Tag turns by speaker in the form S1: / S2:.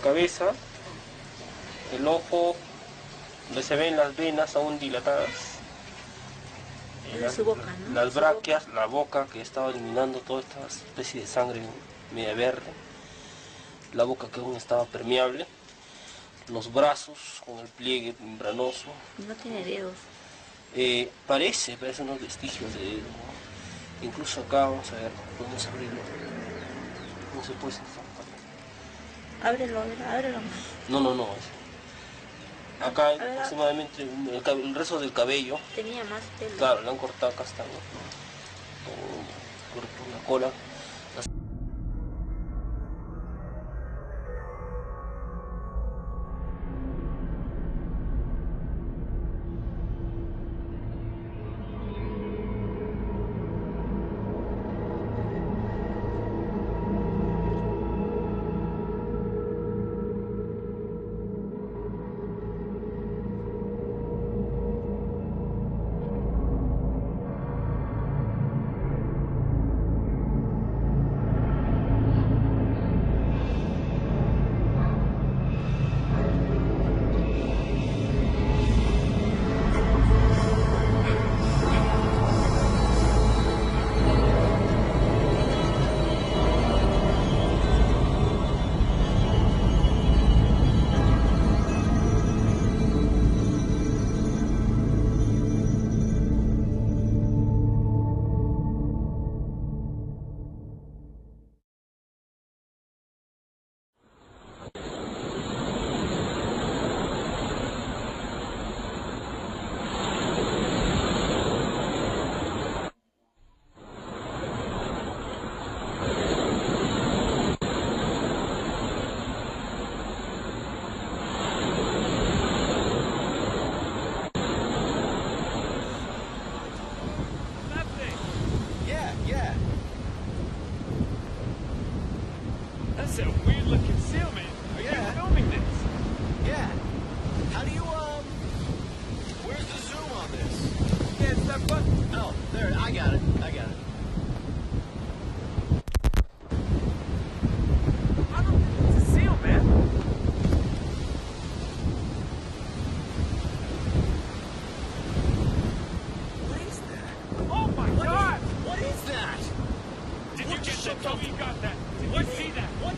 S1: cabeza, el ojo, donde se ven las venas aún dilatadas,
S2: su boca, ¿no?
S1: las brácteas, la boca que estaba eliminando toda esta especie de sangre media verde, la boca que aún estaba permeable, los brazos con el pliegue membranoso.
S2: No tiene dedos.
S1: Parecen unos vestigios de dedo, ¿no? Incluso acá, vamos a ver, podemos abrirlo. No se puede sentar.
S2: Ábrelo.
S1: No. Acá hay aproximadamente el resto del cabello.
S2: Tenía más pelo.
S1: Claro, le han cortado acá hasta, ¿no? Por la cola.
S3: That's a weird looking seal, man. Are you filming this?
S4: Yeah. How do you, where's the zoom on this?
S3: Yeah, it's that button.
S4: Oh, there, I got it.
S3: I don't think it's a seal, man.
S4: What is that?
S3: Oh my God!
S4: What is that?
S3: Did you get that? Tell me you got that. Did you see that?
S4: What